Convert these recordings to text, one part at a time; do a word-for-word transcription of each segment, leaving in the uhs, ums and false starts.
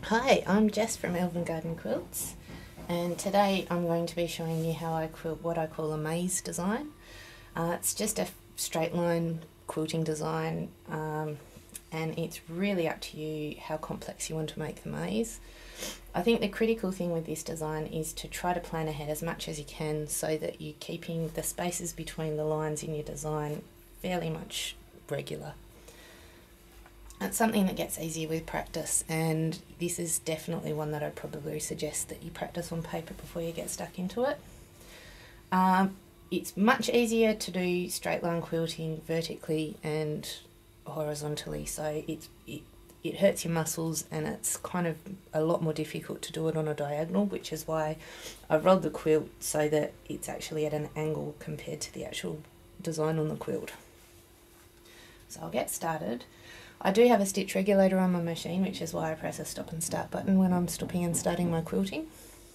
Hi, I'm Jess from Elven Garden Quilts, and today I'm going to be showing you how I quilt what I call a maze design. Uh, it's just a straight line quilting design, um, and it's really up to you how complex you want to make the maze. I think the critical thing with this design is to try to plan ahead as much as you can so that you're keeping the spaces between the lines in your design fairly much regular. It's something that gets easier with practice, and this is definitely one that I'd probably suggest that you practice on paper before you get stuck into it. Um, it's much easier to do straight line quilting vertically and horizontally, so it, it, it hurts your muscles, and it's kind of a lot more difficult to do it on a diagonal, which is why I've rolled the quilt so that it's actually at an angle compared to the actual design on the quilt. So I'll get started. I do have a stitch regulator on my machine, which is why I press a stop and start button when I'm stopping and starting my quilting.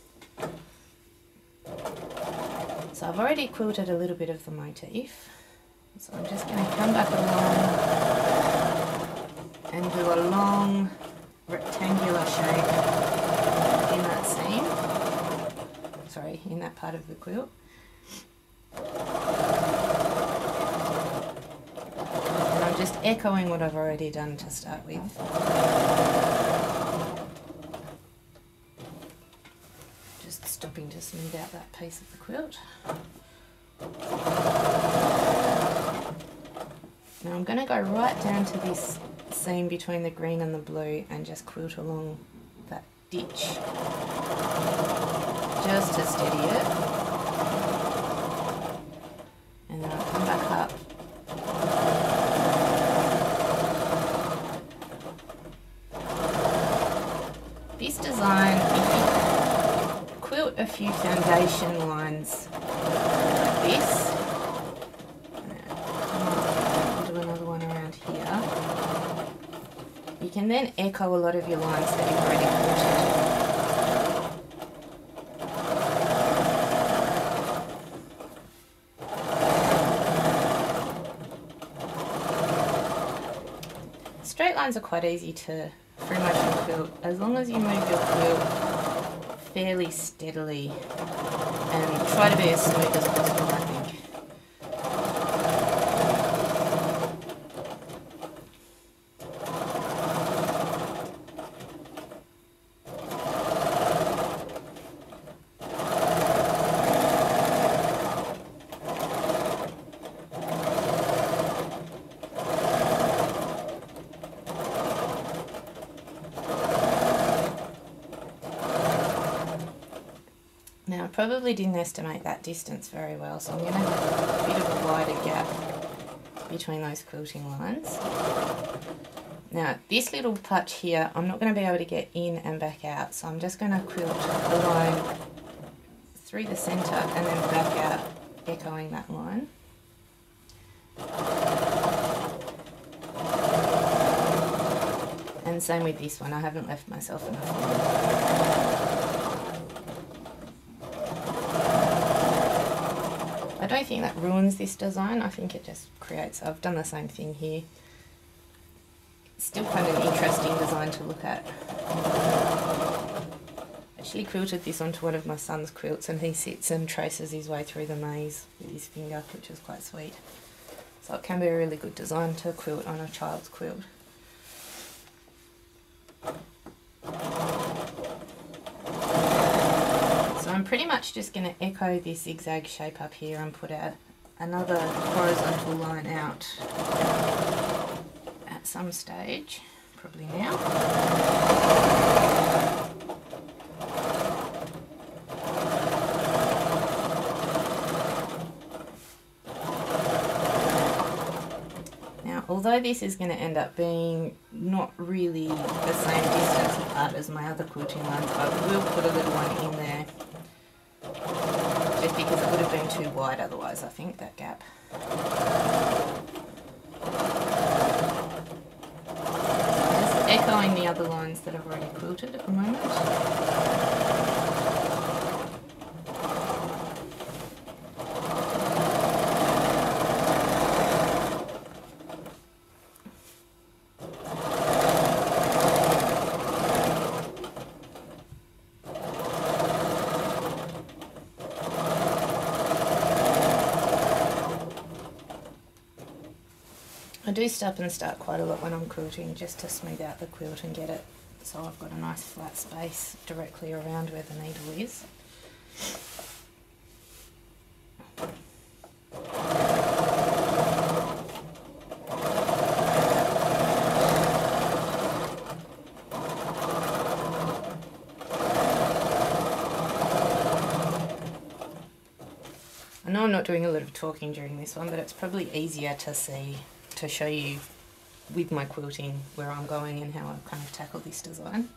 So I've already quilted a little bit of the motif, so I'm just going to come back along and do a long rectangular shape in that seam, sorry, in that part of the quilt. Just echoing what I've already done to start with. Just stopping to smooth out that piece of the quilt. Now I'm going to go right down to this seam between the green and the blue and just quilt along that ditch just to steady it. And then I'll come back up. This design, if you quilt a few foundation lines like this, I'll do another one around here, you can then echo a lot of your lines that you've already quilted. Straight lines are quite easy to pretty much your quilt, as long as you move your quilt fairly steadily and try to be as smooth as possible, I think. Now I probably didn't estimate that distance very well, so I'm going to have a bit of a wider gap between those quilting lines. Now this little patch here, I'm not going to be able to get in and back out, so I'm just going to quilt a line through the centre and then back out, echoing that line. And same with this one, I haven't left myself enough room. I don't think that ruins this design, I think it just creates, I've done the same thing here. It's still quite an interesting design to look at. I actually quilted this onto one of my son's quilts, and he sits and traces his way through the maze with his finger, which is quite sweet. So it can be a really good design to quilt on a child's quilt. I'm pretty much just going to echo this zigzag shape up here and put out another horizontal line out at some stage, probably now. Now, although this is going to end up being not really the same distance apart as my other quilting lines, I will put a little one in there. Just because it would have been too wide otherwise, I think, that gap. Just echoing the other lines that I've already quilted at the moment. I do stop and start quite a lot when I'm quilting just to smooth out the quilt and get it so I've got a nice flat space directly around where the needle is. I know I'm not doing a lot of talking during this one, but it's probably easier to see, to show you with my quilting where I'm going and how I kind of tackle this design.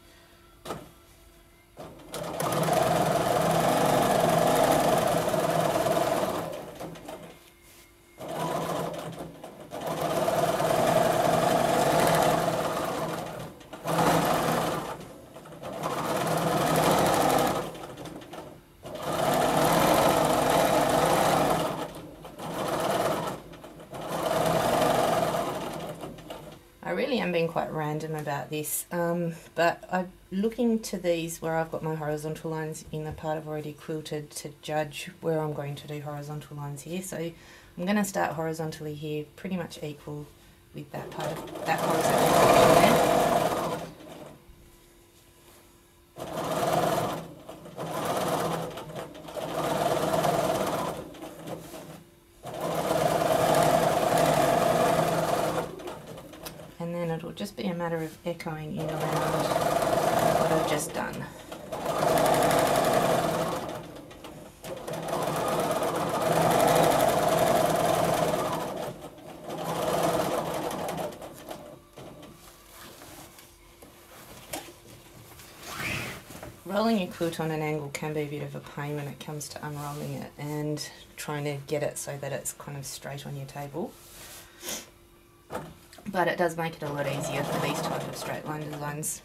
I really am being quite random about this, um, but I'm looking to these where I've got my horizontal lines in the part I've already quilted to judge where I'm going to do horizontal lines here. So I'm going to start horizontally here, pretty much equal with that part of that horizontal section there. And then it'll just be a matter of echoing in around what I've just done. Rolling your quilt on an angle can be a bit of a pain when it comes to unrolling it and trying to get it so that it's kind of straight on your table. But it does make it a lot easier for these type of straight line designs.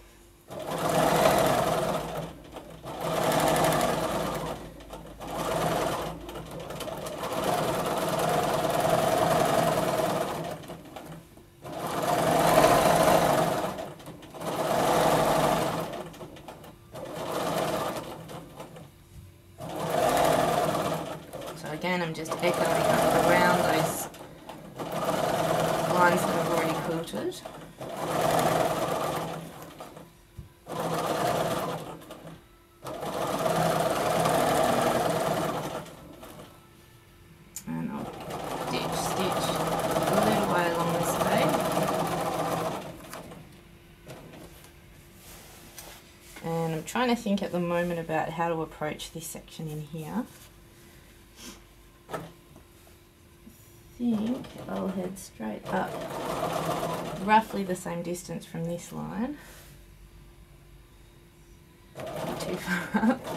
So again, I'm just echoing up around those lines that I've already quilted. And I'll stitch, stitch a little way along this way. And I'm trying to think at the moment about how to approach this section in here. I think I'll head straight up, roughly the same distance from this line. Not too far up.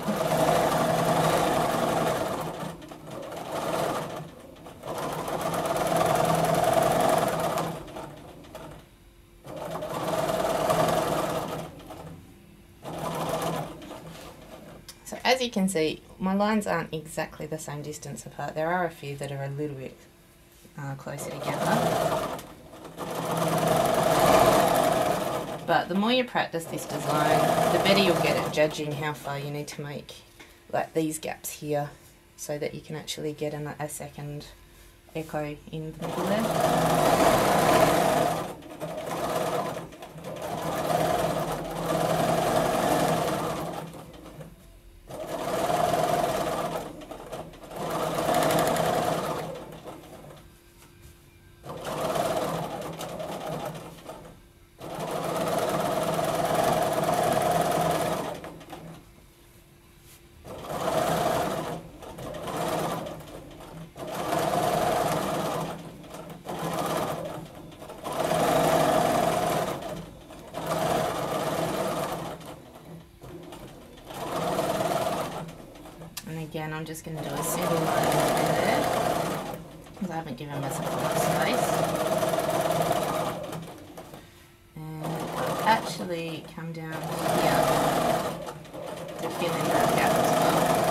So as you can see, my lines aren't exactly the same distance apart. There are a few that are a little bit Uh, closer together. But the more you practice this design, the better you'll get at judging how far you need to make like these gaps here so that you can actually get an, a second echo in the middle there. Again, I'm just going to do a single line through there because I haven't given myself enough space. And I'll actually come down here to fill in that gap as well.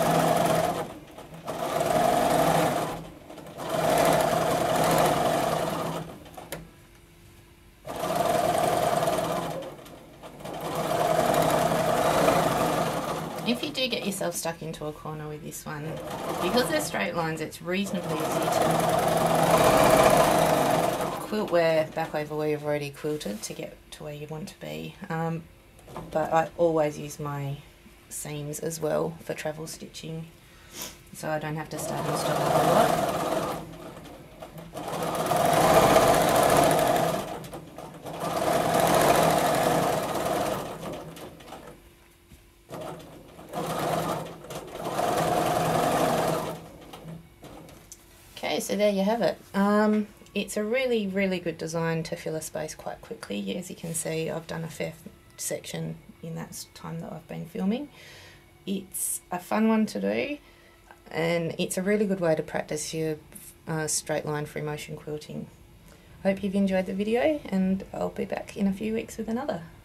If you do get yourself stuck into a corner with this one, because they're straight lines, it's reasonably easy to quilt where back over where you've already quilted to get to where you want to be, um, but I always use my seams as well for travel stitching, so I don't have to start and stop a whole lot. Okay, so there you have it. Um, it's a really, really good design to fill a space quite quickly. As you can see, I've done a fair section in that time that I've been filming. It's a fun one to do, and it's a really good way to practice your uh, straight line free motion quilting. I hope you've enjoyed the video, and I'll be back in a few weeks with another.